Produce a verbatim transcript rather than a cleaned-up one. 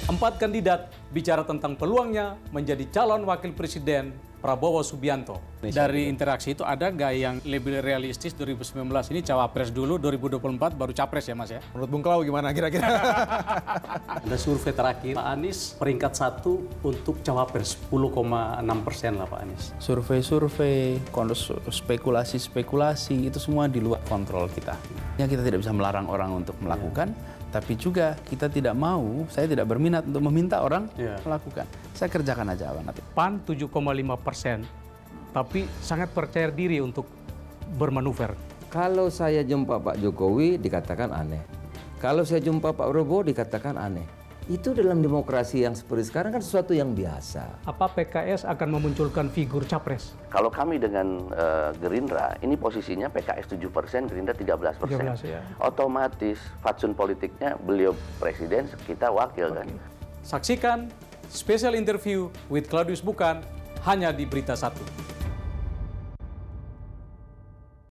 Empat kandidat bicara tentang peluangnya menjadi calon wakil presiden Prabowo Subianto. Dari interaksi itu ada nggak yang lebih realistis dua ribu sembilan belas ini cawapres dulu, dua ribu dua puluh empat baru capres ya Mas ya? Menurut Bung Klau gimana kira-kira? Ada survei terakhir, Pak Anies peringkat satu untuk cawapres sepuluh koma enam persen lah Pak Anies. Survei-survei, spekulasi-spekulasi itu semua di luar kontrol kita. Ya kita tidak bisa melarang orang untuk melakukan, ya. Tapi juga kita tidak mau, saya tidak berminat untuk meminta orang ya. melakukan. Saya kerjakan aja Abang nanti. P A N tujuh koma lima persen, tapi sangat percaya diri untuk bermanuver. Kalau saya jumpa Pak Jokowi dikatakan aneh. Kalau saya jumpa Pak Prabowo dikatakan aneh. Itu dalam demokrasi yang seperti sekarang kan sesuatu yang biasa. Apa P K S akan memunculkan figur capres? Kalau kami dengan uh, Gerindra, ini posisinya P K S tujuh persen, Gerindra tiga belas persen. Ya. Otomatis fatsun politiknya beliau presiden, kita wakil. Okay. Kan. Saksikan special interview with Claudius Bukan hanya di Berita Satu.